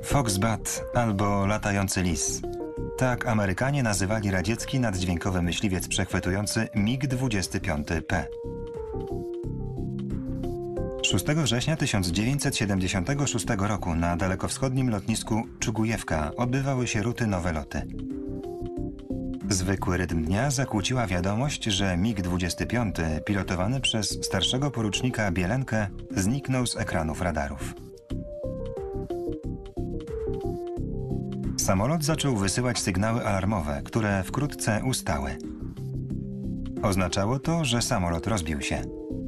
Foxbat albo latający lis. Tak Amerykanie nazywali radziecki naddźwiękowy myśliwiec przechwytujący MiG-25P. 6 września 1976 roku na dalekowschodnim lotnisku Czugujewka odbywały się rutynowe loty. Zwykły rytm dnia zakłóciła wiadomość, że MiG-25 pilotowany przez starszego porucznika Bielenkę zniknął z ekranów radarów. Samolot zaczął wysyłać sygnały alarmowe, które wkrótce ustały. Oznaczało to, że samolot rozbił się.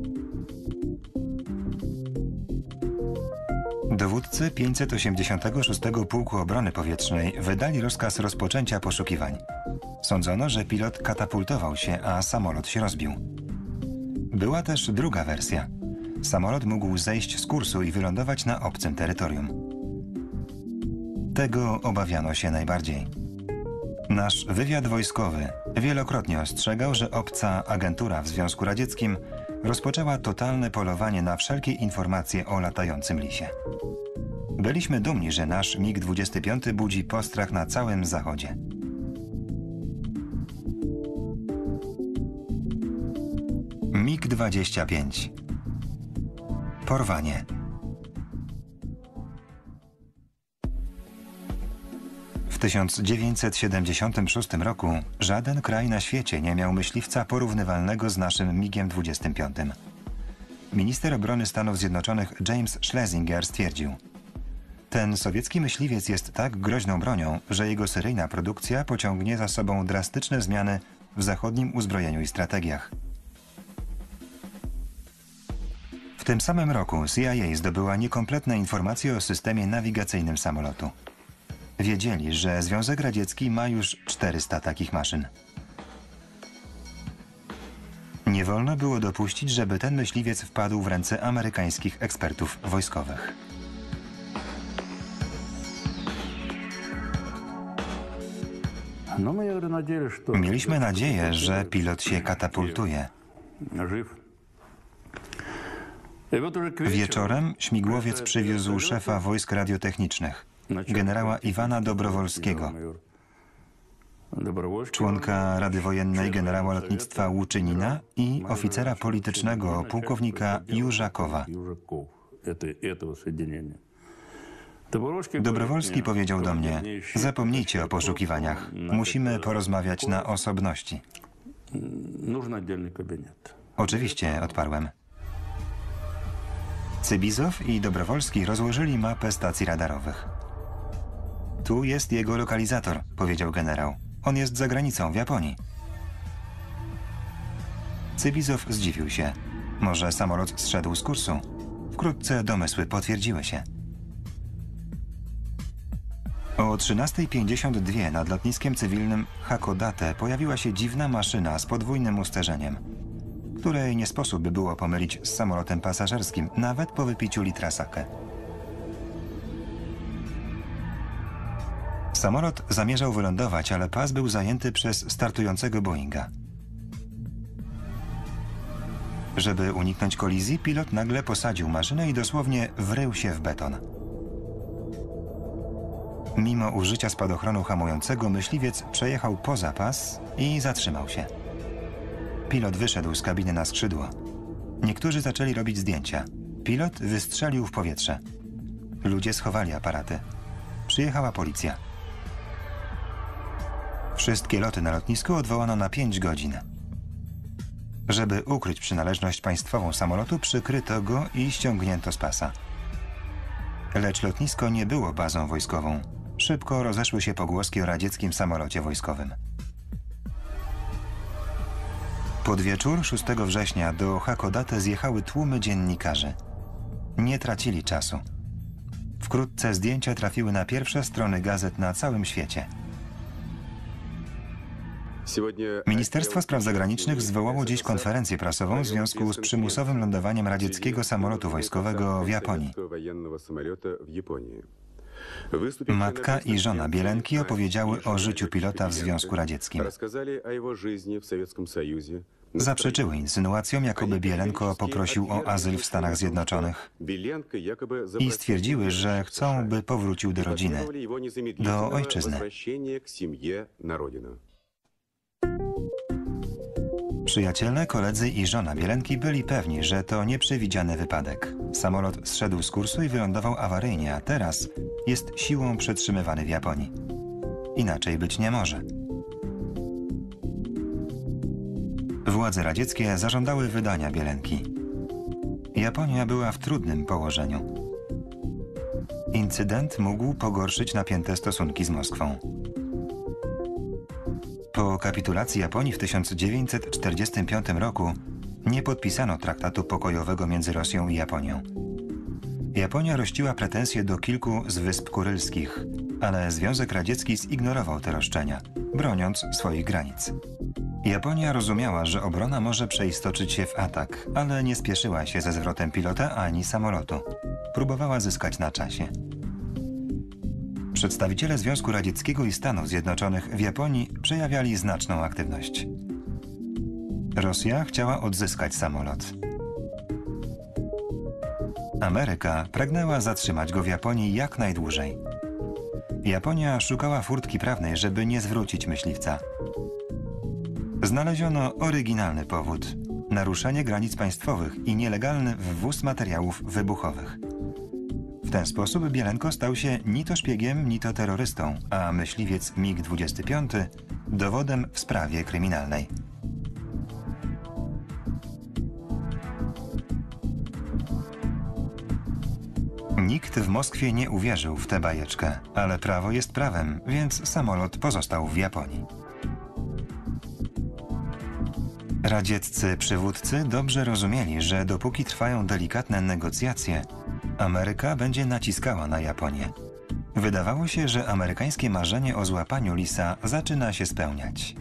Dowódcy 586 Pułku Obrony Powietrznej wydali rozkaz rozpoczęcia poszukiwań. Sądzono, że pilot katapultował się, a samolot się rozbił. Była też druga wersja. Samolot mógł zejść z kursu i wylądować na obcym terytorium. Tego obawiano się najbardziej. Nasz wywiad wojskowy wielokrotnie ostrzegał, że obca agentura w Związku Radzieckim rozpoczęła totalne polowanie na wszelkie informacje o latającym lisie. Byliśmy dumni, że nasz MiG-25 budzi postrach na całym Zachodzie. MiG-25. Porwanie. W 1976 roku żaden kraj na świecie nie miał myśliwca porównywalnego z naszym MiG-25. Minister obrony Stanów Zjednoczonych James Schlesinger stwierdził: ten sowiecki myśliwiec jest tak groźną bronią, że jego seryjna produkcja pociągnie za sobą drastyczne zmiany w zachodnim uzbrojeniu i strategiach. W tym samym roku CIA zdobyła niekompletne informacje o systemie nawigacyjnym samolotu. Wiedzieli, że Związek Radziecki ma już 400 takich maszyn. Nie wolno było dopuścić, żeby ten myśliwiec wpadł w ręce amerykańskich ekspertów wojskowych. Mieliśmy nadzieję, że pilot się katapultuje. Wieczorem śmigłowiec przywiózł szefa wojsk radiotechnicznych, generała Iwana Dobrowolskiego, członka Rady Wojennej generała lotnictwa Łuczynina i oficera politycznego pułkownika Jużakowa. Dobrowolski powiedział do mnie: zapomnijcie o poszukiwaniach, musimy porozmawiać na osobności. Oczywiście, odparłem. Cybizow i Dobrowolski rozłożyli mapę stacji radarowych. Tu jest jego lokalizator, powiedział generał. On jest za granicą, w Japonii. Cybizow zdziwił się. Może samolot zszedł z kursu? Wkrótce domysły potwierdziły się. O 13:52 nad lotniskiem cywilnym Hakodate pojawiła się dziwna maszyna z podwójnym usterzeniem, której nie sposób by było pomylić z samolotem pasażerskim, nawet po wypiciu litra sake. Samolot zamierzał wylądować, ale pas był zajęty przez startującego Boeinga. Żeby uniknąć kolizji, pilot nagle posadził maszynę i dosłownie wrył się w beton. Mimo użycia spadochronu hamującego, myśliwiec przejechał poza pas i zatrzymał się. Pilot wyszedł z kabiny na skrzydło. Niektórzy zaczęli robić zdjęcia. Pilot wystrzelił w powietrze. Ludzie schowali aparaty. Przyjechała policja. Wszystkie loty na lotnisku odwołano na 5 godzin. Żeby ukryć przynależność państwową samolotu, przykryto go i ściągnięto z pasa. Lecz lotnisko nie było bazą wojskową. Szybko rozeszły się pogłoski o radzieckim samolocie wojskowym. Pod wieczór 6 września do Hakodate zjechały tłumy dziennikarzy. Nie tracili czasu. Wkrótce zdjęcia trafiły na pierwsze strony gazet na całym świecie. Ministerstwo Spraw Zagranicznych zwołało dziś konferencję prasową w związku z przymusowym lądowaniem radzieckiego samolotu wojskowego w Japonii. Matka i żona Bielenki opowiedziały o życiu pilota w Związku Radzieckim. Zaprzeczyły insynuacjom, jakoby Bielenko poprosił o azyl w Stanach Zjednoczonych i stwierdziły, że chcą, by powrócił do rodziny, do ojczyzny. Przyjaciele, koledzy i żona Bielenki byli pewni, że to nieprzewidziany wypadek. Samolot zszedł z kursu i wylądował awaryjnie, a teraz jest siłą przetrzymywany w Japonii. Inaczej być nie może. Władze radzieckie zażądały wydania Bielenki. Japonia była w trudnym położeniu. Incydent mógł pogorszyć napięte stosunki z Moskwą. Po kapitulacji Japonii w 1945 roku nie podpisano traktatu pokojowego między Rosją i Japonią. Japonia rościła pretensje do kilku z Wysp Kurylskich, ale Związek Radziecki zignorował te roszczenia, broniąc swoich granic. Japonia rozumiała, że obrona może przeistoczyć się w atak, ale nie spieszyła się ze zwrotem pilota ani samolotu. Próbowała zyskać na czasie. Przedstawiciele Związku Radzieckiego i Stanów Zjednoczonych w Japonii przejawiali znaczną aktywność. Rosja chciała odzyskać samolot. Ameryka pragnęła zatrzymać go w Japonii jak najdłużej. Japonia szukała furtki prawnej, żeby nie zwrócić myśliwca. Znaleziono oryginalny powód – naruszenie granic państwowych i nielegalny wwóz materiałów wybuchowych. W ten sposób Bielenko stał się ni to szpiegiem, ni to terrorystą, a myśliwiec MiG-25 dowodem w sprawie kryminalnej. Nikt w Moskwie nie uwierzył w tę bajeczkę, ale prawo jest prawem, więc samolot pozostał w Japonii. Radzieccy przywódcy dobrze rozumieli, że dopóki trwają delikatne negocjacje, Ameryka będzie naciskała na Japonię. Wydawało się, że amerykańskie marzenie o złapaniu lisa zaczyna się spełniać.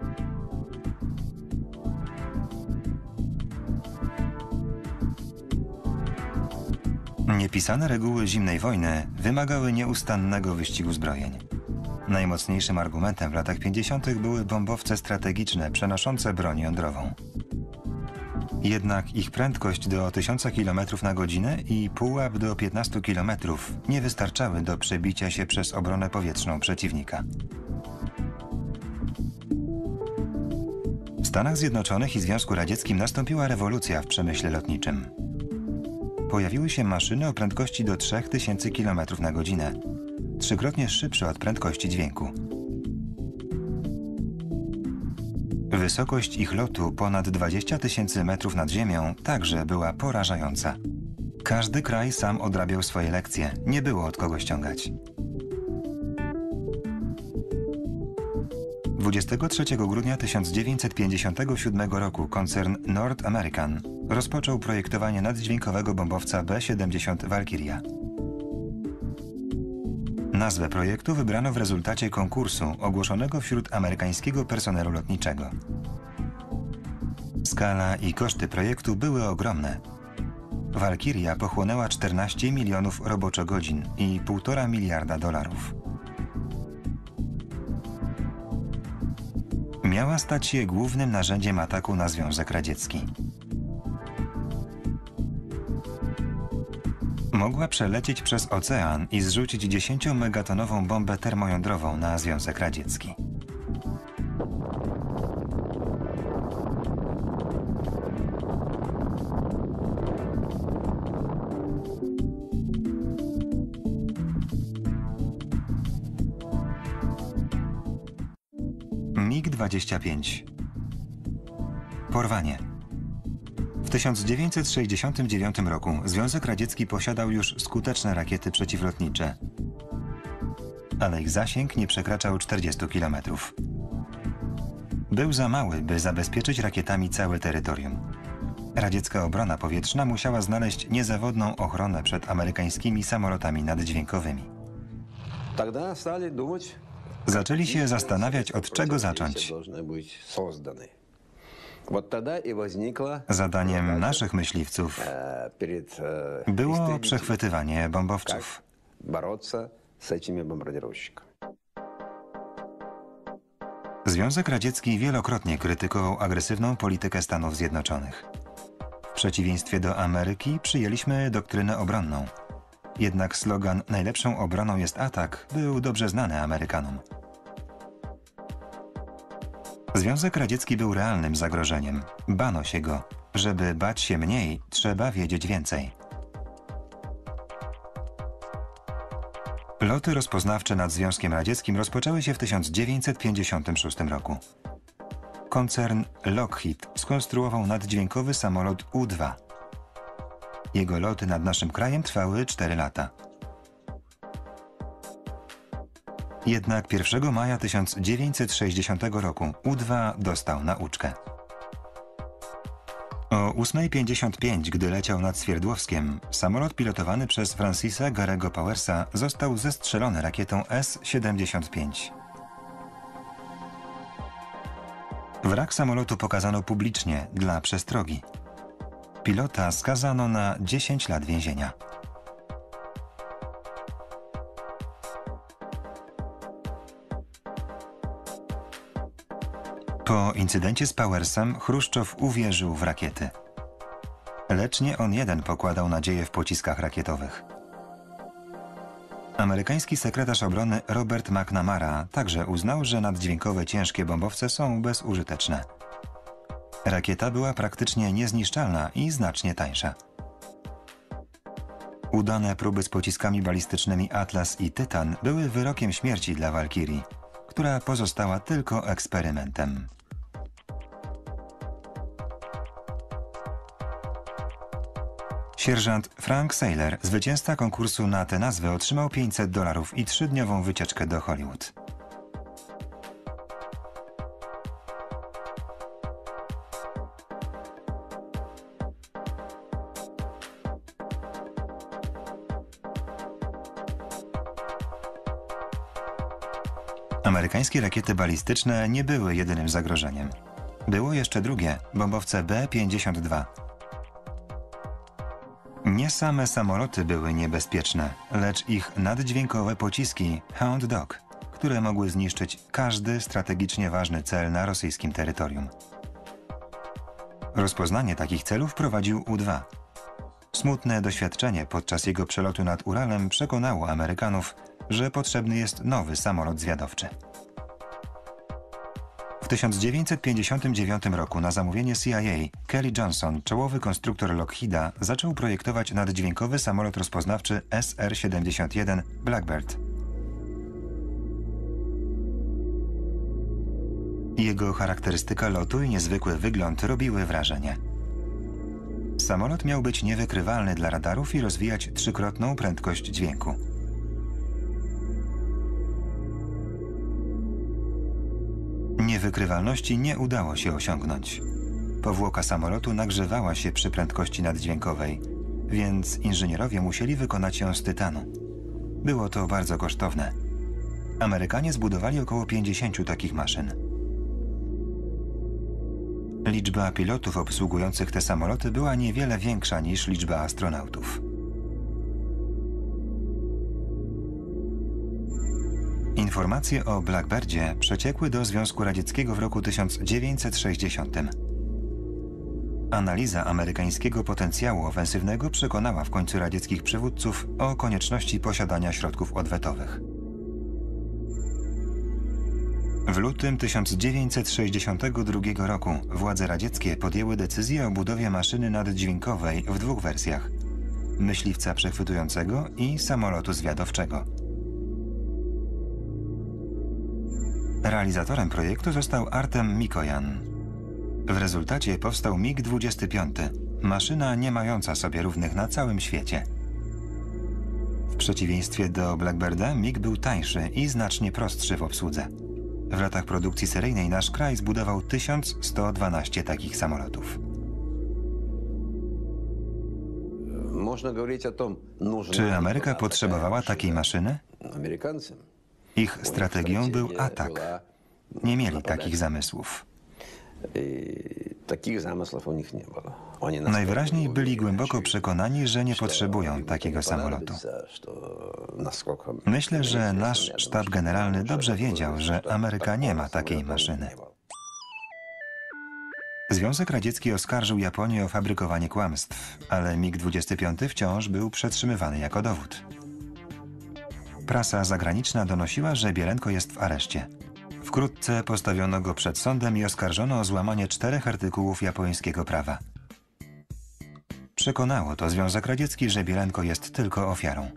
Niepisane reguły zimnej wojny wymagały nieustannego wyścigu zbrojeń. Najmocniejszym argumentem w latach 50. były bombowce strategiczne przenoszące broń jądrową. Jednak ich prędkość do 1000 km na godzinę i pułap do 15 km nie wystarczały do przebicia się przez obronę powietrzną przeciwnika. W Stanach Zjednoczonych i Związku Radzieckim nastąpiła rewolucja w przemyśle lotniczym. Pojawiły się maszyny o prędkości do 3000 km na godzinę, trzykrotnie szybsze od prędkości dźwięku. Wysokość ich lotu ponad 20 000 metrów nad ziemią także była porażająca. Każdy kraj sam odrabiał swoje lekcje, nie było od kogo ściągać. 23 grudnia 1957 roku koncern North American rozpoczął projektowanie naddźwiękowego bombowca B-70 Valkyria. Nazwę projektu wybrano w rezultacie konkursu ogłoszonego wśród amerykańskiego personelu lotniczego. Skala i koszty projektu były ogromne. Valkyria pochłonęła 14 milionów roboczogodzin i $1,5 miliarda. Miała stać się głównym narzędziem ataku na Związek Radziecki. Mogła przelecieć przez ocean i zrzucić 10-megatonową bombę termojądrową na Związek Radziecki. MiG-25. Porwanie. W 1969 roku Związek Radziecki posiadał już skuteczne rakiety przeciwlotnicze, ale ich zasięg nie przekraczał 40 km. Był za mały, by zabezpieczyć rakietami całe terytorium. Radziecka obrona powietrzna musiała znaleźć niezawodną ochronę przed amerykańskimi samolotami naddźwiękowymi. Zaczęli się zastanawiać, od czego zacząć. Zadaniem naszych myśliwców było przechwytywanie bombowców. Związek Radziecki wielokrotnie krytykował agresywną politykę Stanów Zjednoczonych. W przeciwieństwie do Ameryki przyjęliśmy doktrynę obronną. Jednak slogan „najlepszą obroną jest atak” był dobrze znany Amerykanom. Związek Radziecki był realnym zagrożeniem. Bano się go. Żeby bać się mniej, trzeba wiedzieć więcej. Loty rozpoznawcze nad Związkiem Radzieckim rozpoczęły się w 1956 roku. Koncern Lockheed skonstruował naddźwiękowy samolot U-2. Jego loty nad naszym krajem trwały 4 lata. Jednak 1 maja 1960 roku U-2 dostał nauczkę. O 8:55, gdy leciał nad Swierdłowskiem, samolot pilotowany przez Francisa Garego Powersa został zestrzelony rakietą S-75. Wrak samolotu pokazano publicznie dla przestrogi. Pilota skazano na 10 lat więzienia. Po incydencie z Powersem Chruszczow uwierzył w rakiety. Lecz nie on jeden pokładał nadzieję w pociskach rakietowych. Amerykański sekretarz obrony Robert McNamara także uznał, że naddźwiękowe ciężkie bombowce są bezużyteczne. Rakieta była praktycznie niezniszczalna i znacznie tańsza. Udane próby z pociskami balistycznymi Atlas i Tytan były wyrokiem śmierci dla Walkirii, która pozostała tylko eksperymentem. Sierżant Frank Sailor, zwycięzca konkursu na tę nazwę, otrzymał $500 i 3-dniową wycieczkę do Hollywood. Amerykańskie rakiety balistyczne nie były jedynym zagrożeniem. Było jeszcze drugie, bombowce B-52. Nie same samoloty były niebezpieczne, lecz ich naddźwiękowe pociski Hound Dog, które mogły zniszczyć każdy strategicznie ważny cel na rosyjskim terytorium. Rozpoznanie takich celów prowadził U-2. Smutne doświadczenie podczas jego przelotu nad Uralem przekonało Amerykanów, że potrzebny jest nowy samolot zwiadowczy. W 1959 roku na zamówienie CIA Kelly Johnson, czołowy konstruktor Lockheeda, zaczął projektować naddźwiękowy samolot rozpoznawczy SR-71 Blackbird. Jego charakterystyka lotu i niezwykły wygląd robiły wrażenie. Samolot miał być niewykrywalny dla radarów i rozwijać 3-krotną prędkość dźwięku. Niewykrywalności nie udało się osiągnąć. Powłoka samolotu nagrzewała się przy prędkości naddźwiękowej, więc inżynierowie musieli wykonać ją z tytanu. Było to bardzo kosztowne. Amerykanie zbudowali około 50 takich maszyn. Liczba pilotów obsługujących te samoloty była niewiele większa niż liczba astronautów. Informacje o Blackbirdzie przeciekły do Związku Radzieckiego w roku 1960. Analiza amerykańskiego potencjału ofensywnego przekonała w końcu radzieckich przywódców o konieczności posiadania środków odwetowych. W lutym 1962 roku władze radzieckie podjęły decyzję o budowie maszyny naddźwiękowej w 2 wersjach: myśliwca przechwytującego i samolotu zwiadowczego. Realizatorem projektu został Artem Mikojan. W rezultacie powstał MiG-25, maszyna nie mająca sobie równych na całym świecie. W przeciwieństwie do Blackbirda MiG był tańszy i znacznie prostszy w obsłudze. W latach produkcji seryjnej nasz kraj zbudował 1112 takich samolotów. Czy Ameryka potrzebowała takiej maszyny? Ich strategią był atak. Nie mieli takich zamysłów. Takich zamysłów u nich nie było. Oni Najwyraźniej byli głęboko przekonani, że nie potrzebują takiego samolotu. Myślę, że nasz sztab generalny dobrze wiedział, że Ameryka nie ma takiej maszyny. Związek Radziecki oskarżył Japonię o fabrykowanie kłamstw, ale MiG-25 wciąż był przetrzymywany jako dowód. Prasa zagraniczna donosiła, że Bielenko jest w areszcie. Wkrótce postawiono go przed sądem i oskarżono o złamanie 4 artykułów japońskiego prawa. Przekonało to Związek Radziecki, że Bielenko jest tylko ofiarą.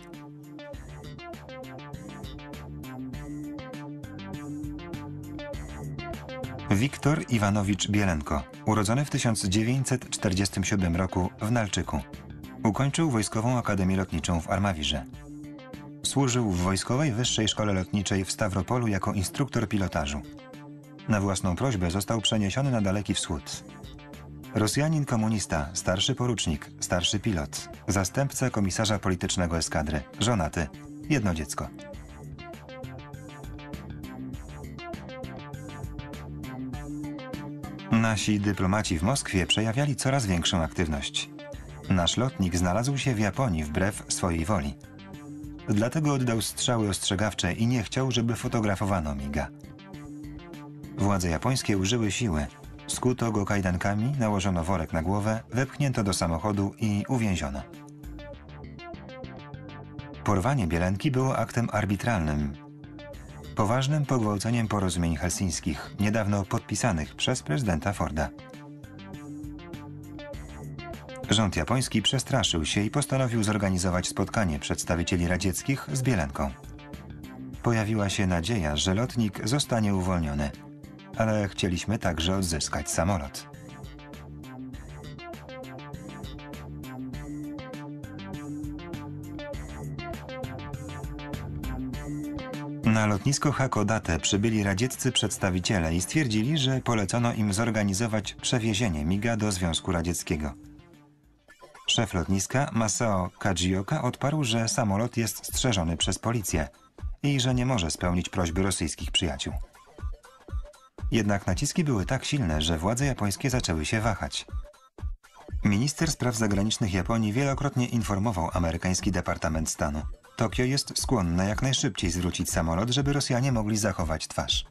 Wiktor Iwanowicz Bielenko, urodzony w 1947 roku w Nalczyku. Ukończył Wojskową Akademię Lotniczą w Armawirze. Służył w Wojskowej Wyższej Szkole Lotniczej w Stawropolu jako instruktor pilotażu. Na własną prośbę został przeniesiony na Daleki Wschód. Rosjanin komunista, starszy porucznik, starszy pilot, zastępca komisarza politycznego eskadry, żonaty, jedno dziecko. Nasi dyplomaci w Moskwie przejawiali coraz większą aktywność. Nasz lotnik znalazł się w Japonii wbrew swojej woli. Dlatego oddał strzały ostrzegawcze i nie chciał, żeby fotografowano miga. Władze japońskie użyły siły. Skuto go kajdankami, nałożono worek na głowę, wepchnięto do samochodu i uwięziono. Porwanie Bielenki było aktem arbitralnym, poważnym pogwałceniem porozumień helsińskich, niedawno podpisanych przez prezydenta Forda. Rząd japoński przestraszył się i postanowił zorganizować spotkanie przedstawicieli radzieckich z Bielenką. Pojawiła się nadzieja, że lotnik zostanie uwolniony, ale chcieliśmy także odzyskać samolot. Na lotnisko Hakodate przybyli radzieccy przedstawiciele i stwierdzili, że polecono im zorganizować przewiezienie miga do Związku Radzieckiego. Szef lotniska Masao Kajioka odparł, że samolot jest strzeżony przez policję i że nie może spełnić prośby rosyjskich przyjaciół. Jednak naciski były tak silne, że władze japońskie zaczęły się wahać. Minister spraw zagranicznych Japonii wielokrotnie informował amerykański Departament Stanu. Tokio jest skłonne jak najszybciej zwrócić samolot, żeby Rosjanie mogli zachować twarz.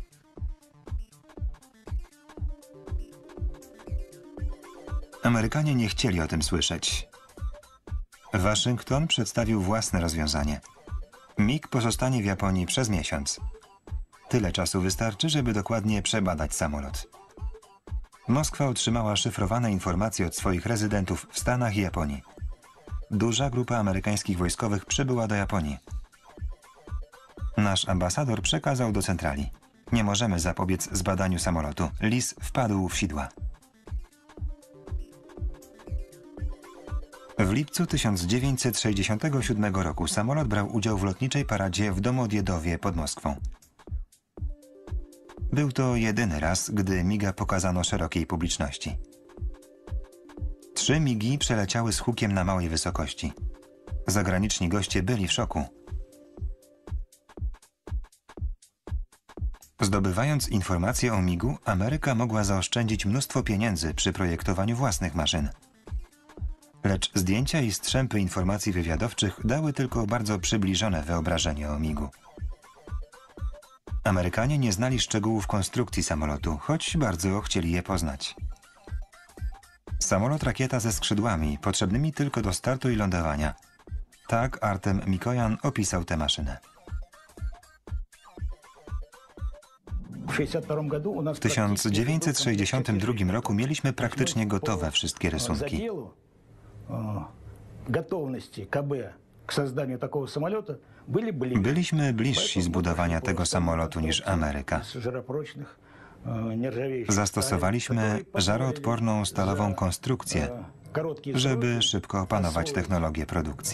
Amerykanie nie chcieli o tym słyszeć. Waszyngton przedstawił własne rozwiązanie. MiG pozostanie w Japonii przez miesiąc. Tyle czasu wystarczy, żeby dokładnie przebadać samolot. Moskwa otrzymała szyfrowane informacje od swoich rezydentów w Stanach i Japonii. Duża grupa amerykańskich wojskowych przybyła do Japonii. Nasz ambasador przekazał do centrali. Nie możemy zapobiec zbadaniu samolotu. Lis wpadł w sidła. W lipcu 1967 roku samolot brał udział w lotniczej paradzie w Domodjedowie pod Moskwą. Był to jedyny raz, gdy miga pokazano szerokiej publiczności. 3 migi przeleciały z hukiem na małej wysokości. Zagraniczni goście byli w szoku. Zdobywając informacje o migu, Ameryka mogła zaoszczędzić mnóstwo pieniędzy przy projektowaniu własnych maszyn. Lecz zdjęcia i strzępy informacji wywiadowczych dały tylko bardzo przybliżone wyobrażenie o migu. Amerykanie nie znali szczegółów konstrukcji samolotu, choć bardzo chcieli je poznać. Samolot rakieta ze skrzydłami, potrzebnymi tylko do startu i lądowania. Tak Artem Mikojan opisał tę maszynę. W 1962 roku mieliśmy praktycznie gotowe wszystkie rysunki. Byliśmy bliżsi zbudowania tego samolotu niż Ameryka. Zastosowaliśmy żaroodporną stalową konstrukcję, żeby szybko opanować technologię produkcji.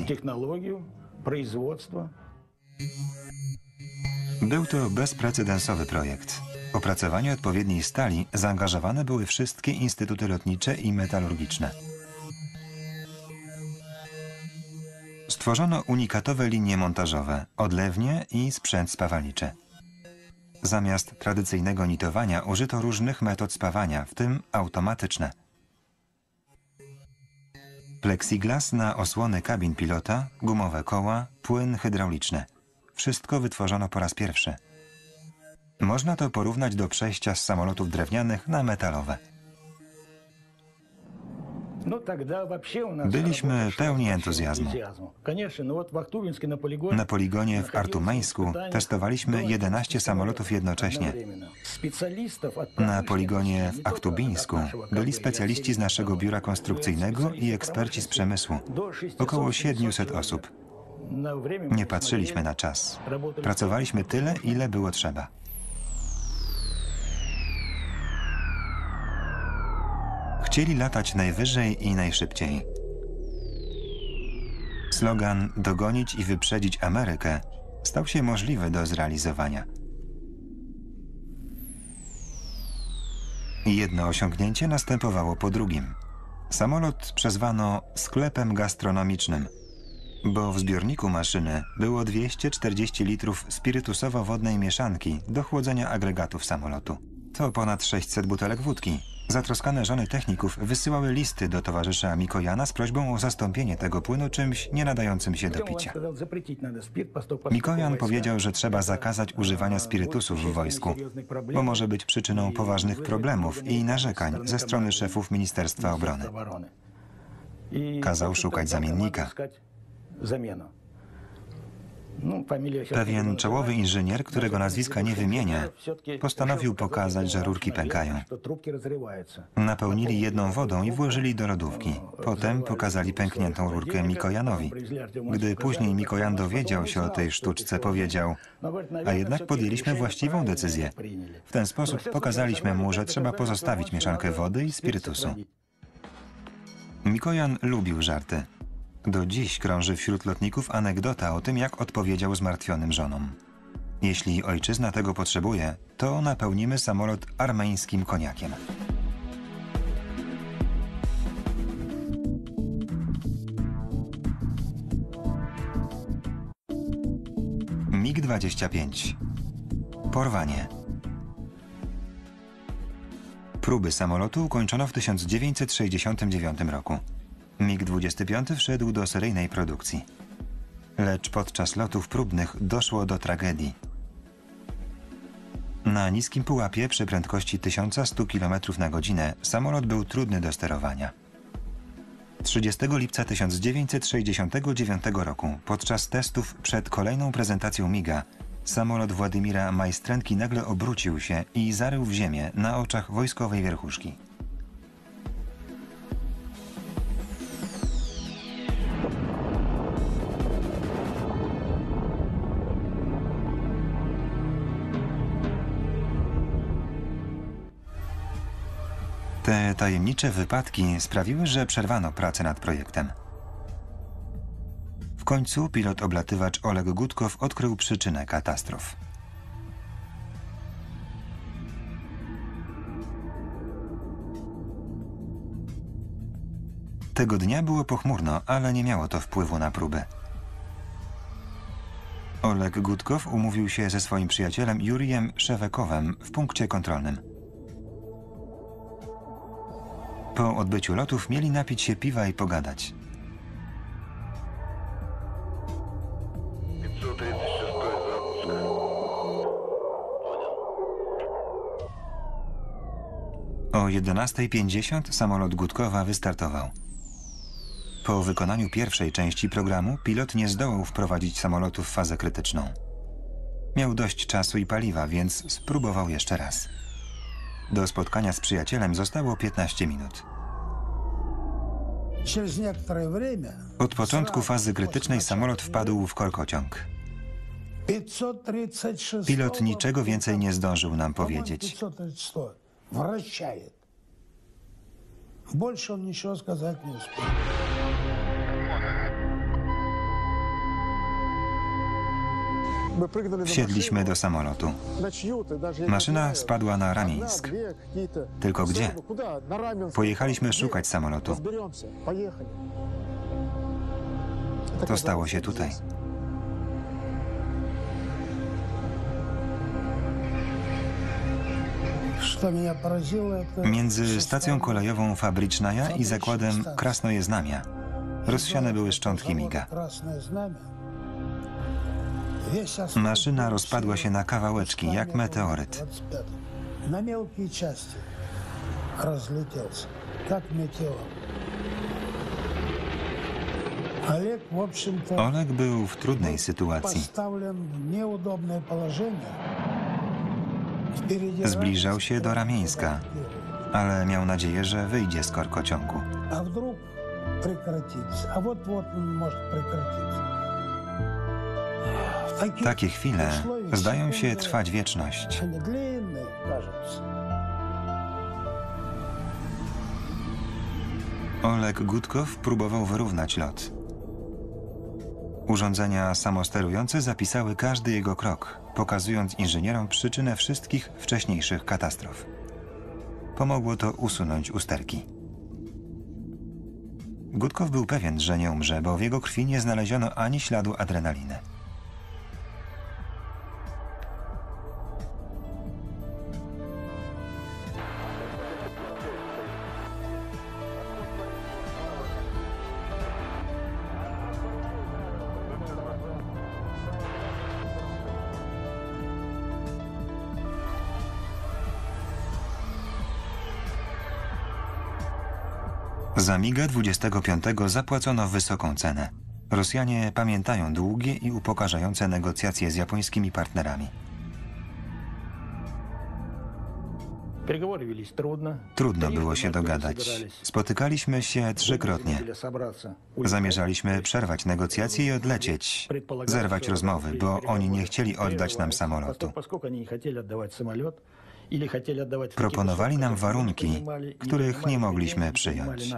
Był to bezprecedensowy projekt. W opracowaniu odpowiedniej stali zaangażowane były wszystkie instytuty lotnicze i metalurgiczne. Stworzono unikatowe linie montażowe, odlewnie i sprzęt spawalniczy. Zamiast tradycyjnego nitowania użyto różnych metod spawania, w tym automatyczne. Plexiglas na osłony kabin pilota, gumowe koła, płyn hydrauliczny. Wszystko wytworzono po raz pierwszy. Można to porównać do przejścia z samolotów drewnianych na metalowe. Byliśmy pełni entuzjazmu. Na poligonie w Artumeńsku testowaliśmy 11 samolotów jednocześnie. Na poligonie w Achtubińsku byli specjaliści z naszego biura konstrukcyjnego i eksperci z przemysłu. Około 700 osób. Nie patrzyliśmy na czas. Pracowaliśmy tyle, ile było trzeba. Chcieli latać najwyżej i najszybciej. Slogan „Dogonić i wyprzedzić Amerykę” stał się możliwy do zrealizowania. Jedno osiągnięcie następowało po drugim. Samolot przezwano sklepem gastronomicznym, bo w zbiorniku maszyny było 240 litrów spirytusowo-wodnej mieszanki do chłodzenia agregatów samolotu. To ponad 600 butelek wódki. Zatroskane żony techników wysyłały listy do towarzysza Mikojana z prośbą o zastąpienie tego płynu czymś nie nadającym się do picia. Mikojan powiedział, że trzeba zakazać używania spirytusów w wojsku, bo może być przyczyną poważnych problemów i narzekań ze strony szefów Ministerstwa Obrony. Kazał szukać zamiennika. Pewien czołowy inżynier, którego nazwiska nie wymienię, postanowił pokazać, że rurki pękają. Napełnili jedną wodą i włożyli do lodówki. Potem pokazali pękniętą rurkę Mikojanowi. Gdy później Mikojan dowiedział się o tej sztuczce, powiedział: a jednak podjęliśmy właściwą decyzję. W ten sposób pokazaliśmy mu, że trzeba pozostawić mieszankę wody i spirytusu. Mikojan lubił żarty. Do dziś krąży wśród lotników anegdota o tym, jak odpowiedział zmartwionym żonom. Jeśli ojczyzna tego potrzebuje, to napełnimy samolot armeńskim koniakiem. MiG-25. Porwanie. Próby samolotu ukończono w 1969 roku. MiG-25 wszedł do seryjnej produkcji. Lecz podczas lotów próbnych doszło do tragedii. Na niskim pułapie przy prędkości 1100 km na godzinę samolot był trudny do sterowania. 30 lipca 1969 roku, podczas testów przed kolejną prezentacją MiG-a, samolot Władimira Majstrenki nagle obrócił się i zarył w ziemię na oczach wojskowej wierchuszki. Te tajemnicze wypadki sprawiły, że przerwano pracę nad projektem. W końcu pilot-oblatywacz Oleg Gutkow odkrył przyczynę katastrof. Tego dnia było pochmurno, ale nie miało to wpływu na próby. Oleg Gutkow umówił się ze swoim przyjacielem Jurijem Szewekowem w punkcie kontrolnym. Po odbyciu lotów mieli napić się piwa i pogadać. O 11:50 samolot Gutkowa wystartował. Po wykonaniu pierwszej części programu pilot nie zdołał wprowadzić samolotu w fazę krytyczną. Miał dość czasu i paliwa, więc spróbował jeszcze raz. Do spotkania z przyjacielem zostało 15 minut. Od początku fazy krytycznej samolot wpadł w korkociąg. Pilot niczego więcej nie zdążył nam powiedzieć. Wsiedliśmy do samolotu. Maszyna spadła na Ramińsk. Tylko gdzie? Pojechaliśmy szukać samolotu. To stało się tutaj. Między stacją kolejową Fabrycznaja i zakładem Krasnojeznamia rozsiane były szczątki miga. Maszyna rozpadła się na kawałeczki, jak meteoryt. Na mелкие части разлетелся, как метеор. Oleg był w trudnej sytuacji. Zbliżał się do Ramieńska, ale miał nadzieję, że wyjdzie z korkociągu. Takie chwile zdają się trwać wieczność. Oleg Gudkow próbował wyrównać lot. Urządzenia samosterujące zapisały każdy jego krok, pokazując inżynierom przyczynę wszystkich wcześniejszych katastrof. Pomogło to usunąć usterki. Gudkow był pewien, że nie umrze, bo w jego krwi nie znaleziono ani śladu adrenaliny. Za MiGa 25 zapłacono wysoką cenę. Rosjanie pamiętają długie i upokarzające negocjacje z japońskimi partnerami. Trudno było się dogadać. Spotykaliśmy się trzykrotnie. Zamierzaliśmy przerwać negocjacje i odlecieć, zerwać rozmowy, bo oni nie chcieli oddać nam samolotu. Proponowali nam warunki, których nie mogliśmy przyjąć.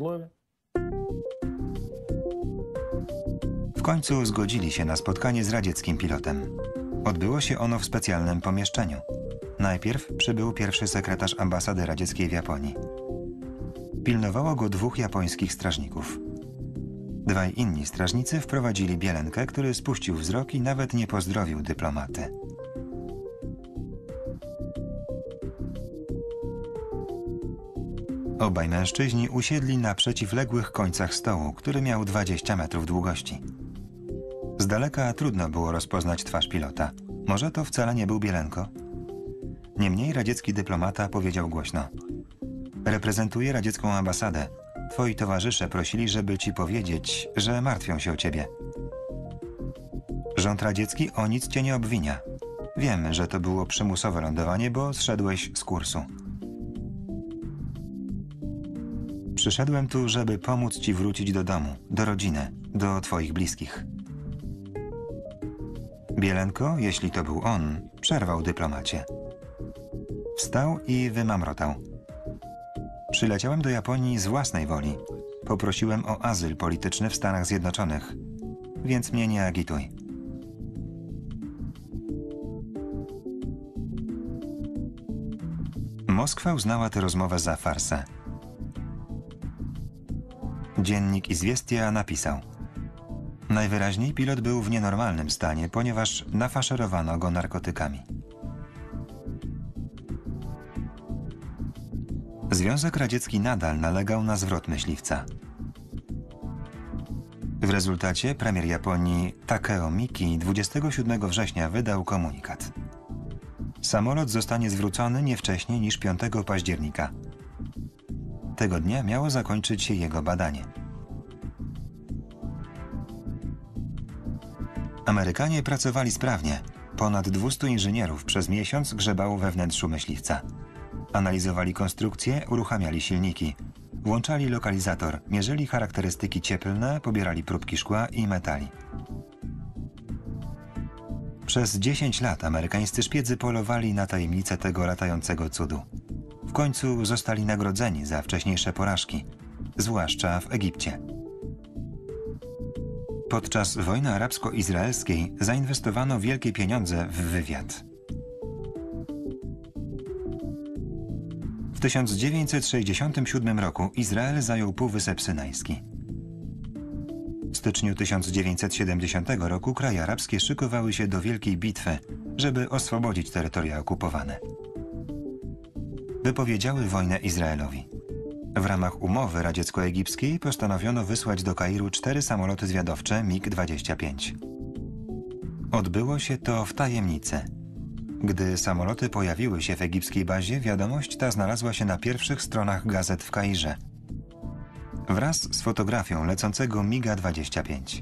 W końcu zgodzili się na spotkanie z radzieckim pilotem. Odbyło się ono w specjalnym pomieszczeniu. Najpierw przybył pierwszy sekretarz ambasady radzieckiej w Japonii. Pilnowało go dwóch japońskich strażników. Dwaj inni strażnicy wprowadzili Bielenkę, który spuścił wzrok i nawet nie pozdrowił dyplomaty. Obaj mężczyźni usiedli na przeciwległych końcach stołu, który miał 20 metrów długości. Z daleka trudno było rozpoznać twarz pilota. Może to wcale nie był Bielenko? Niemniej radziecki dyplomata powiedział głośno: reprezentuję radziecką ambasadę. Twoi towarzysze prosili, żeby ci powiedzieć, że martwią się o ciebie. Rząd radziecki o nic cię nie obwinia. Wiem, że to było przymusowe lądowanie, bo zszedłeś z kursu. Przyszedłem tu, żeby pomóc ci wrócić do domu, do rodziny, do twoich bliskich. Bielenko, jeśli to był on, przerwał dyplomacie. Wstał i wymamrotał. Przyleciałem do Japonii z własnej woli. Poprosiłem o azyl polityczny w Stanach Zjednoczonych, więc mnie nie agituj. Moskwa uznała tę rozmowę za farsę. Dziennik Izwiestia napisał: najwyraźniej pilot był w nienormalnym stanie, ponieważ nafaszerowano go narkotykami. Związek Radziecki nadal nalegał na zwrot myśliwca. W rezultacie premier Japonii Takeo Miki 27 września wydał komunikat. Samolot zostanie zwrócony nie wcześniej niż 5 października. Tego dnia miało zakończyć się jego badanie. Amerykanie pracowali sprawnie. Ponad 200 inżynierów przez miesiąc grzebało we wnętrzu myśliwca. Analizowali konstrukcję, uruchamiali silniki. Włączali lokalizator, mierzyli charakterystyki cieplne, pobierali próbki szkła i metali. Przez 10 lat amerykańscy szpiedzy polowali na tajemnicę tego latającego cudu. W końcu zostali nagrodzeni za wcześniejsze porażki, zwłaszcza w Egipcie. Podczas wojny arabsko-izraelskiej zainwestowano wielkie pieniądze w wywiad. W 1967 roku Izrael zajął Półwysep Synajski. W styczniu 1970 roku kraje arabskie szykowały się do wielkiej bitwy, żeby oswobodzić terytoria okupowane. wypowiedziały wojnę Izraelowi. W ramach umowy radziecko-egipskiej postanowiono wysłać do Kairu 4 samoloty zwiadowcze MiG-25. Odbyło się to w tajemnicy. Gdy samoloty pojawiły się w egipskiej bazie, wiadomość ta znalazła się na pierwszych stronach gazet w Kairze wraz z fotografią lecącego MiG-25.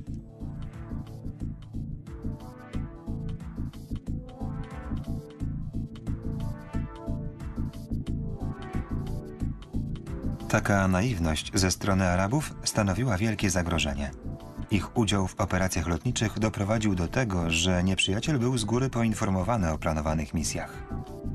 Taka naiwność ze strony Arabów stanowiła wielkie zagrożenie. Ich udział w operacjach lotniczych doprowadził do tego, że nieprzyjaciel był z góry poinformowany o planowanych misjach.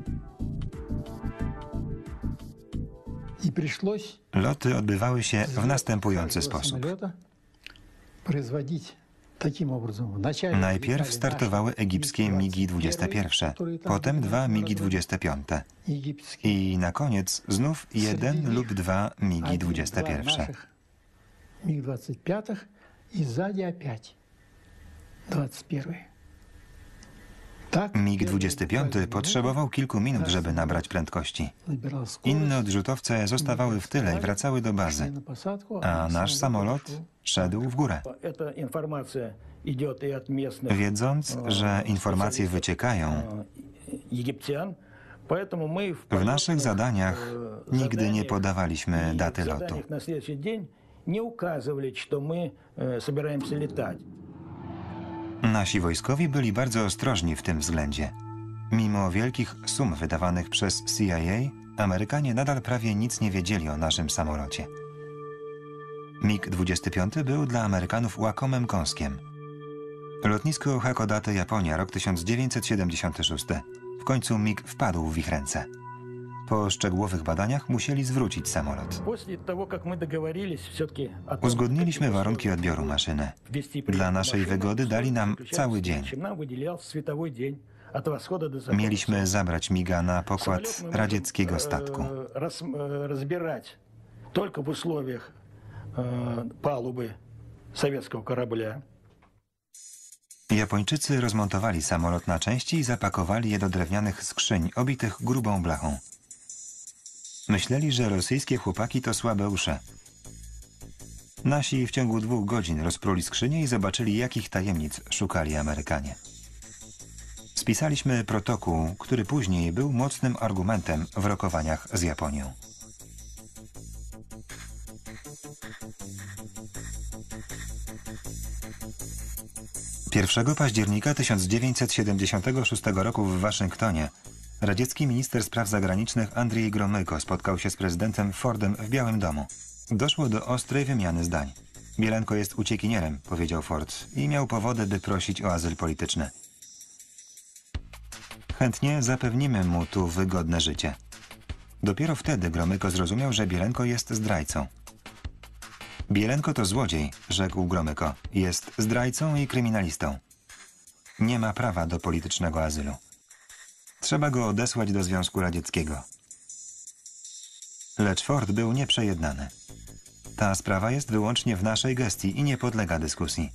И пришлось Loty odbywały się w następujący sposób. производить таким образом. Вначале Najpierw летали startowały наши egipskie MiG-21, potem 2 MiG-25 египетские. i na koniec znów 1 Среди lub них 2 два MiG-21. наших МиГ-25 и сзади опять 21. Tak, MiG-25 potrzebował kilku minut, żeby nabrać prędkości. набирал скорость, Inne odrzutowce zostawały w tyle i wracały do bazy, шли на посадку, a nasz samolot szedł w górę. Эта информация идет и от местных Wiedząc, że informacje wyciekają, египтян, поэтому мы w naszych zadaniach nigdy nie podawaliśmy daty lotu. заданиях на следующий день не указывали, что мы собираемся летать. Nasi wojskowi byli bardzo ostrożni w tym względzie. Mimo wielkich sum wydawanych przez CIA, Amerykanie nadal prawie nic nie wiedzieli o naszym samolocie. MiG-25 był dla Amerykanów łakomym kąskiem. Lotnisko Hakodate, Japonia, rok 1976. W końcu MiG wpadł w ich ręce. Po szczegółowych badaniach musieli zwrócić samolot. После того, как мы договорились все-таки о том, Uzgodniliśmy warunki odbioru maszyny. Dla naszej wygody dali nam cały dzień. Нам выделялся световой день от восхода до захода. Mieliśmy zabrać MiGa na pokład radzieckiego statku. Разбирать только в условиях палубы советского корабля. Japończycy rozmontowali samolot na części i zapakowali je do drewnianych skrzyń obitych grubą blachą. Myśleli, że rosyjskie chłopaki to słabeusze. Nasi w ciągu 2 godzin rozpruli skrzynię i zobaczyli, jakich tajemnic szukali Amerykanie. Spisaliśmy protokół, który później był mocnym argumentem w rokowaniach z Japonią. Pierwszego października 1976 roku w Waszyngtonie radziecki minister spraw zagranicznych Andrzej Gromyko spotkał się z prezydentem Fordem w Białym Domu. Doszło do ostrej wymiany zdań. Bielenko jest uciekinierem, powiedział Ford, i miał powody, by prosić o azyl polityczny. Chętnie zapewnimy mu tu wygodne życie. Dopiero wtedy Gromyko zrozumiał, że Bielenko jest zdrajcą. Bielenko to złodziej, rzekł Gromyko. Jest zdrajcą i kryminalistą. Nie ma prawa do politycznego azylu. Trzeba go odesłać do Związku Radzieckiego. Lecz Ford był nieprzejednany. Ta sprawa jest wyłącznie w naszej gestii i nie podlega dyskusji.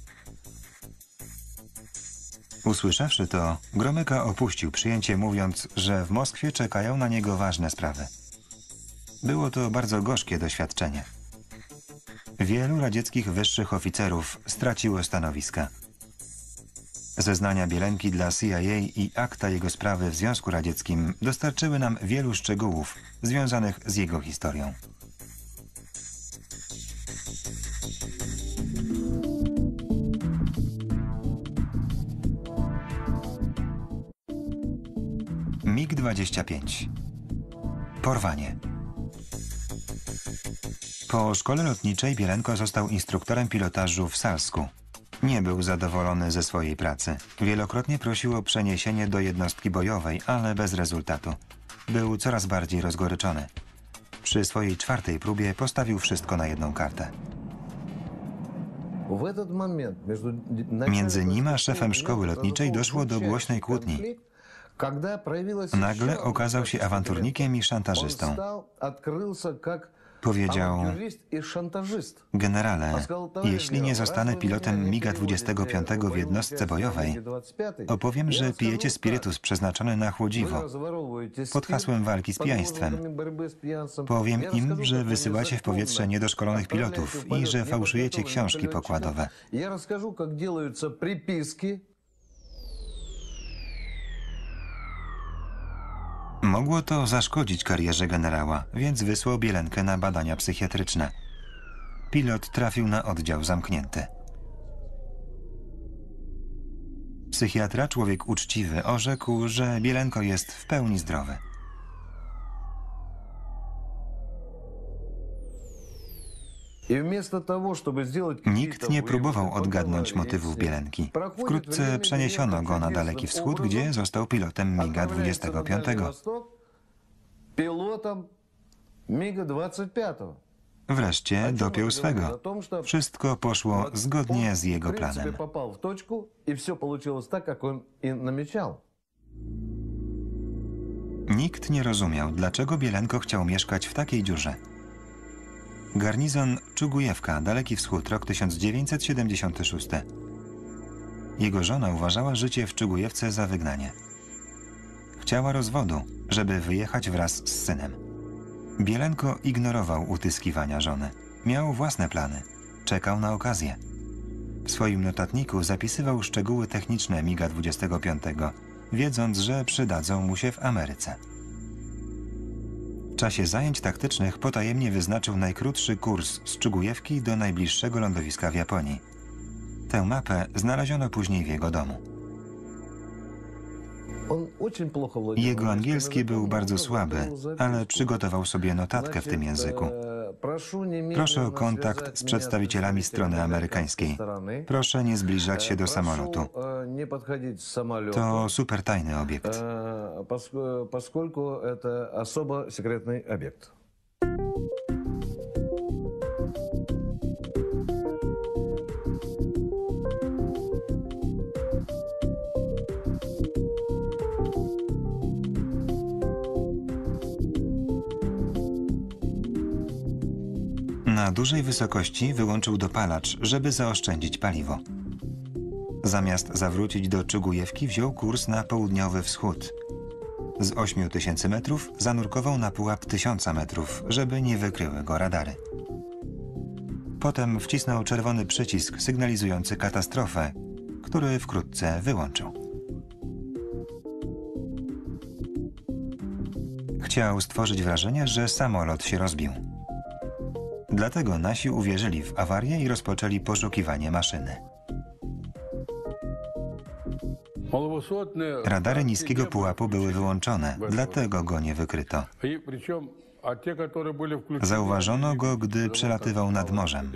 Usłyszawszy to, Gromyka opuścił przyjęcie, mówiąc, że w Moskwie czekają na niego ważne sprawy. Było to bardzo gorzkie doświadczenie. Wielu radzieckich wyższych oficerów straciło stanowiska. Zeznania Bielenki dla CIA i akta jego sprawy w Związku Radzieckim dostarczyły nam wielu szczegółów związanych z jego historią. MiG-25. Porwanie. Po szkole lotniczej Bielenko został instruktorem pilotażu w Salsku. Nie był zadowolony ze swojej pracy. Wielokrotnie prosił o przeniesienie do jednostki bojowej, ale bez rezultatu. Był coraz bardziej rozgoryczony. Przy swojej 4. próbie postawił wszystko na jedną kartę. Między nim a szefem szkoły lotniczej doszło do głośnej kłótni. Nagle okazał się awanturnikiem i szantażystą. Powiedział: Авантюрист и шантажист. generale, jeśli nie zostanę pilotem MiG-25 w jednostce bojowej, opowiem, że pijecie spirytus przeznaczony na chłodziwo pod hasłem walki z pijaństwem. Powiem im, że wysyłacie w powietrze niedoszkolonych pilotów i że fałszujecie książki pokładowe. Я расскажу, как делаются приписки. Mogło to zaszkodzić karierze generała, więc wysłał Bielenkę na badania psychiatryczne. Pilot trafił na oddział zamknięty. Psychiatra, człowiek uczciwy, orzekł, że Bielenko jest w pełni zdrowy. И вместо того, чтобы сделать Nikt nie próbował odgadnąć motywów Bielenki. Wkrótce przeniesiono go na Daleki Wschód, gdzie został pilotem MiG-25. Пилотом МиГа-25. Wreszcie dopiął swego. Wszystko poszło zgodnie z jego В принципе, planem. попал в точку, и все получилось так, как он и намечал. Nikt nie rozumiał, dlaczego Bielenko chciał mieszkać w takiej dziurze. Garnizon Czugujewka, Daleki Wschód, rok 1976. Jego żona uważała życie w Czugujewce za wygnanie. Chciała rozwodu, żeby wyjechać wraz z synem. Bielenko ignorował utyskiwania żony. Miał własne plany. Czekał na okazję. W swoim notatniku zapisywał szczegóły techniczne MiG-25, wiedząc, że przydadzą mu się w Ameryce. W czasie zajęć taktycznych potajemnie wyznaczył najkrótszy kurs z Czugujewki do najbliższego lądowiska w Japonii. Tę mapę znaleziono później w jego domu. Он очень плохо владел Jego английским angielski языком, był bardzo но słaby, готовил записку. ale przygotował sobie notatkę w tym języku. Proszę o kontakt z przedstawicielami strony amerykańskiej. Proszę nie zbliżać się do samolotu. To super tajny obiekt. Поскольку это особо секретный объект. Na dużej wysokości wyłączył dopalacz, żeby zaoszczędzić paliwo. Zamiast zawrócić do Czugujewki, wziął kurs na południowy wschód. Z 8000 metrów zanurkował na pułap 1000 metrów, żeby nie wykryły go radary. Potem wcisnął czerwony przycisk sygnalizujący katastrofę, który wkrótce wyłączył. Chciał stworzyć wrażenie, że samolot się rozbił. Dlatego nasi uwierzyli w awarię i rozpoczęli poszukiwanie maszyny. Radary niskiego pułapu były wyłączone, dlatego go nie wykryto. Zauważono go, gdy przelatywał nad morzem.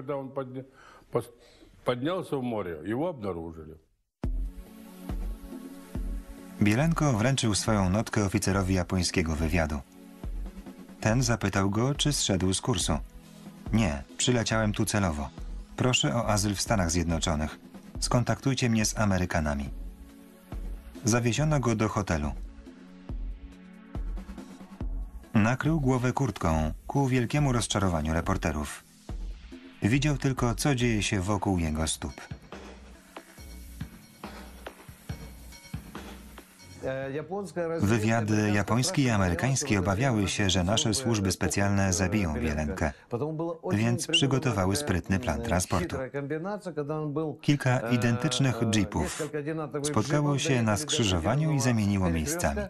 Bielenko wręczył swoją notkę oficerowi japońskiego wywiadu. Ten zapytał go, czy zszedł z kursu. Nie, przyleciałem tu celowo. Proszę o azyl w Stanach Zjednoczonych. Skontaktujcie mnie z Amerykanami. Zawieziono go do hotelu. Nakrył głowę kurtką ku wielkiemu rozczarowaniu reporterów. Widział tylko, co dzieje się wokół jego stóp. Wywiady japońskie i amerykańskie obawiały się, że nasze służby specjalne zabiją Bielenkę, więc przygotowały sprytny plan transportu. Kilka identycznych jeepów spotkało się na skrzyżowaniu i zamieniło miejscami.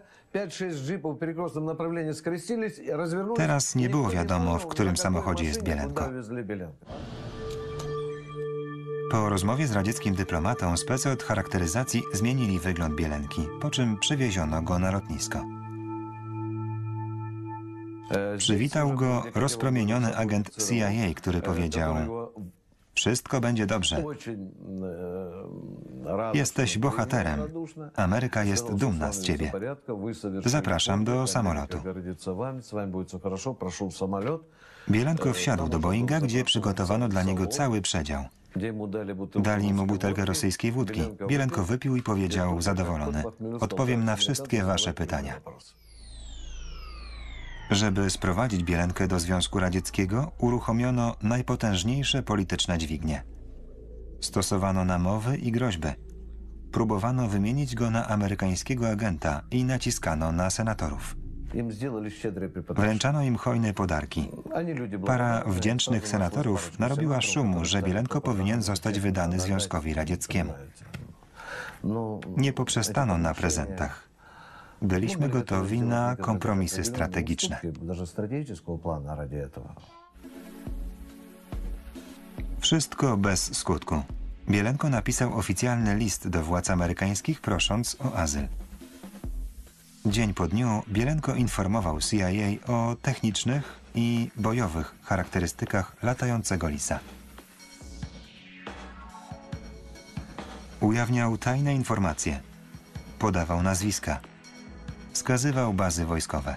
Teraz nie było wiadomo, w którym samochodzie jest Bielenko. Po rozmowie z radzieckim dyplomatą specy od charakteryzacji zmienili wygląd Bielenki, po czym przewieziono go na lotnisko. Przywitał go rozpromieniony agent CIA, który powiedział: wszystko będzie dobrze. Jesteś bohaterem. Ameryka jest dumna z ciebie. Zapraszam do samolotu. Bielenko wsiadł do Boeinga, gdzie przygotowano dla niego cały przedział. Dali mu butelkę rosyjskiej wódki. Bielenko wypił i powiedział zadowolony: odpowiem na wszystkie wasze pytania. Żeby sprowadzić Bielenkę do Związku Radzieckiego, uruchomiono najpotężniejsze polityczne dźwignie. Stosowano namowy i groźby. Próbowano wymienić go na amerykańskiego agenta i naciskano na senatorów. Им сделали щедрые преподношения. Wręczano im hojne podarki. Они люди Para благородные, wdzięcznych особенно senatorów службовцы narobiła сенаторов, szumu, которые że стали Bielenko пропагандой powinien zostać wydany России, Związkowi Radzieckiemu. Но Nie poprzestano na эти prezentach. Мы Byliśmy были gotowi готовы na сделать kompromisy определенные strategiczne. уступки, даже стратегического плана ради этого. Wszystko bez skutku. Bielenko napisał oficjalny list do władz amerykańskich, prosząc o azyl. Dzień po dniu Bielenko informował CIA o technicznych i bojowych charakterystykach latającego lisa. Ujawniał tajne informacje, podawał nazwiska, wskazywał bazy wojskowe.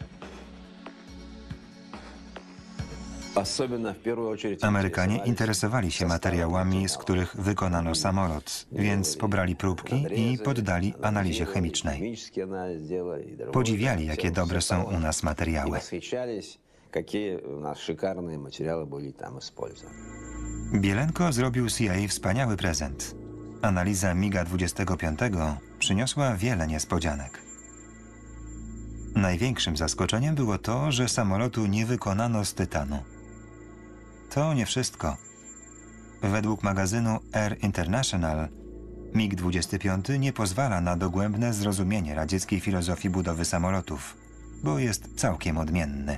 Особенно в первую очередь Amerykanie интересовались interesowali się materiałami, z których wykonano samolot, więc pobrali próbki i poddali analizie chemicznej. химический анализ делали и другое. Podziwiali, jakie dobre są u nas И materiały. восхищались, какие у нас шикарные материалы были там использованы. Bielenko zrobił CIA wspaniały prezent. Analiza MiG-25 przyniosła wiele niespodzianek. Największym zaskoczeniem było to, że samolotu nie wykonano z tytanu. To nie wszystko. Według magazynu Air International MiG-25 nie pozwala na dogłębne zrozumienie radzieckiej filozofii budowy samolotów, bo jest całkiem odmienny.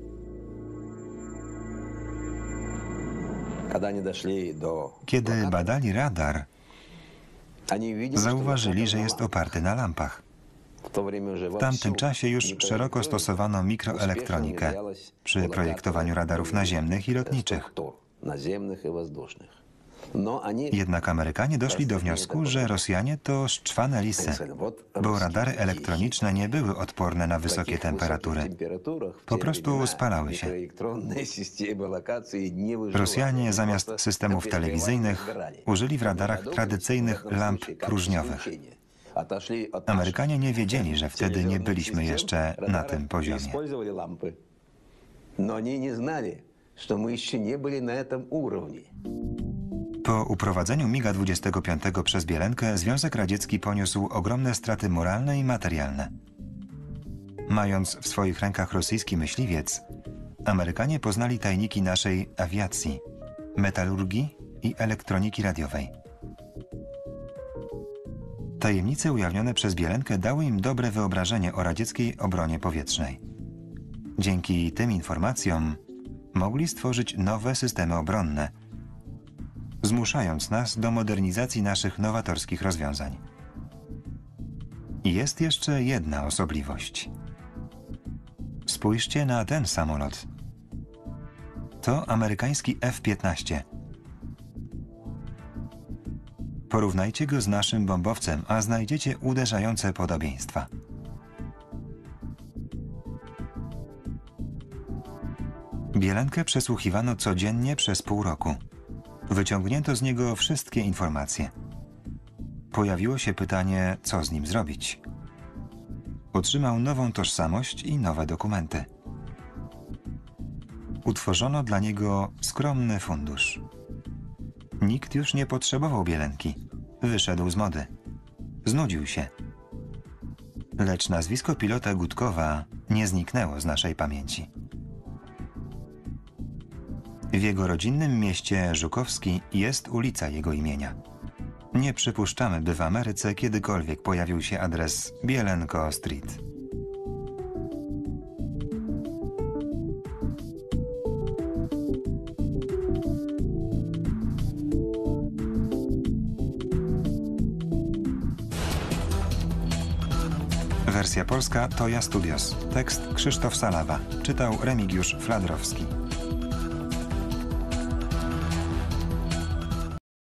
Когда они дошли до Kiedy блокады, badali radar, они увидели, zauważyli, что że jest блокада oparty na lampach. в то время уже W tamtym вовсю czasie już mikroelektronika szeroko stosowano mikroelektronikę успешно внедрялась przy в projektowaniu radarów naziemnych i lotniczych. структур, наземных и воздушных. Но они Jednak Amerykanie doszli do wniosku, że Rosjanie to szczwane lisy, bo radary elektroniczne nie były odporne na wysokie temperatury. Po prostu spalały się. Rosjanie zamiast systemów telewizyjnych użyli w radarach tradycyjnych lamp próżniowych. Amerykanie nie wiedzieli, że wtedy nie byliśmy jeszcze na tym poziomie. Но они не знали, что мы еще не были на этом уровне. Po uprowadzeniu MiG-25 przez Bielenkę Związek Radziecki poniósł ogromne straty moralne i materialne. Mając w swoich rękach rosyjski myśliwiec, Amerykanie poznali tajniki naszej awiacji, metalurgii i elektroniki radiowej. Tajemnice ujawnione przez Bielenkę dały im dobre wyobrażenie o radzieckiej obronie powietrznej. Dzięki tym informacjom mogli stworzyć nowe systemy obronne, zmuszając nas do modernizacji naszych nowatorskich rozwiązań. Jest jeszcze jedna osobliwość. Spójrzcie na ten samolot. To amerykański F-15. Porównajcie go z naszym bombowcem, a znajdziecie uderzające podobieństwa. Bielenkę przesłuchiwano codziennie przez pół roku. Wyciągnięto z niego wszystkie informacje. Pojawiło się pytanie, co z nim zrobić. Otrzymał nową tożsamość i nowe dokumenty. Utworzono dla niego skromny fundusz. Nikt już nie potrzebował Bielenki. Wyszedł z mody. Znudził się. Lecz nazwisko pilota Gutkowa nie zniknęło z naszej pamięci. W jego rodzinnym mieście Żukowski jest ulica jego imienia. Nie przypuszczamy, by w Ameryce kiedykolwiek pojawił się adres Bielenko Street. Wersja polska Toja Studios. Tekst Krzysztof Salawa. Czytał Remigiusz Fladrowski.